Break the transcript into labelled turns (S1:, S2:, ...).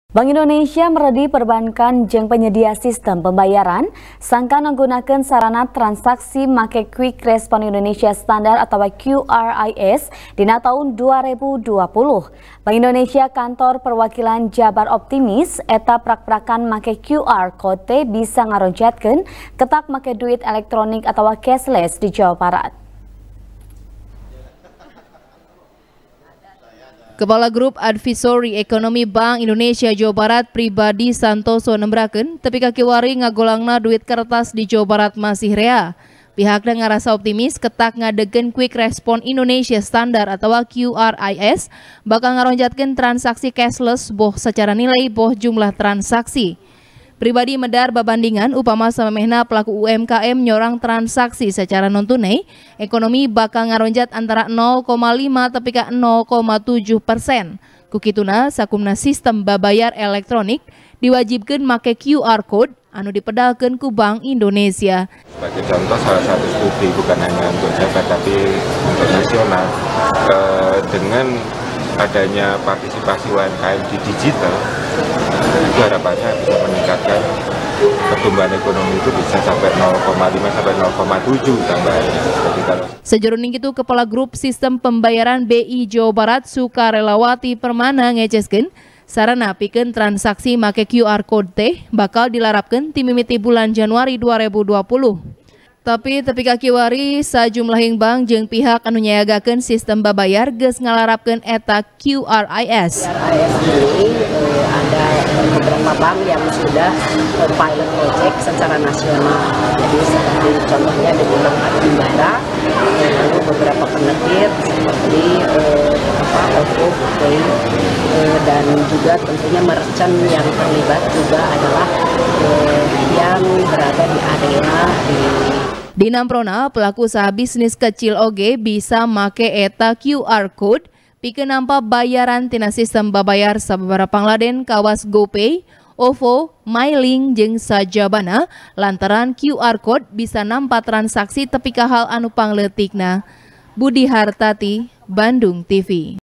S1: Bank Indonesia meredi perbankan jeung penyedia sistem pembayaran sangka menggunakan sarana transaksi make Quick Response Indonesia Standard atau QRIS dina tahun 2020. Bank Indonesia kantor perwakilan Jabar optimis eta prak-prakan make QR Code bisa ngaronjatkeun ketak make duit elektronik atau cashless di Jawa Barat.
S2: Kepala Grup Advisory Ekonomi Bank Indonesia Jawa Barat Pribadi Santoso nembrakeun tepi ka kiwari ngagolangna duit kertas di Jawa Barat masih rea. Pihakna ngarasa optimis ketak ngadegeun Quick Response Indonesia Standard atau QRIS bakal ngaronjatkeun transaksi cashless boh secara nilai boh jumlah transaksi. Pribadi medar babandingan upama samemehna pelaku UMKM nyorang transaksi secara non-tunai, ekonomi bakal ngaronjat antara 0,5 tepi ka 0,7%. Kukituna sakumna sistem babayar elektronik diwajibkeun make QR Code anu dipedalkeun ku Bank Indonesia.
S3: Sebagai contoh salah satu studi bukan hanya untuk Jabar tapi untuk nasional, dengan adanya partisipasi UMKM di digital, itu harapannya bisa meningkatkan pertumbuhan ekonomi itu bisa sampai 0,5 sampai 0,7 tambahannya.
S2: Sejroning itu Kepala Grup Sistem Pembayaran BI Jawa Barat Sukarelawati Permana ngeceskeun sarana pikeun transaksi make QR Code teh bakal dilarapkeun ti mimiti bulan Januari 2020. Tapi tepi ka kiwari sajumlahing bank jeung pihak anu nyayagakeun sistem babayar geus ngalarapkeun eta QRIS.
S4: QRIS ini ada beberapa bank yang sudah pilot project secara nasional. Jadi seperti contohnya di Bank Adhimbara, lalu beberapa penerbit seperti OVO, Pay, dan juga tentunya merchant yang terlibat juga adalah yang berada di area
S2: di Namprona, pelaku usaha bisnis kecil oge bisa make eta QR Code pikeun nampa bayaran tina sistem babayar sababaraha pangladen kawas GoPay, OVO, MyLink jeung sajabana lantaran QR Code bisa nampa transaksi tepi ka hal anu pangleutikna. Budi Hartati, Bandung TV.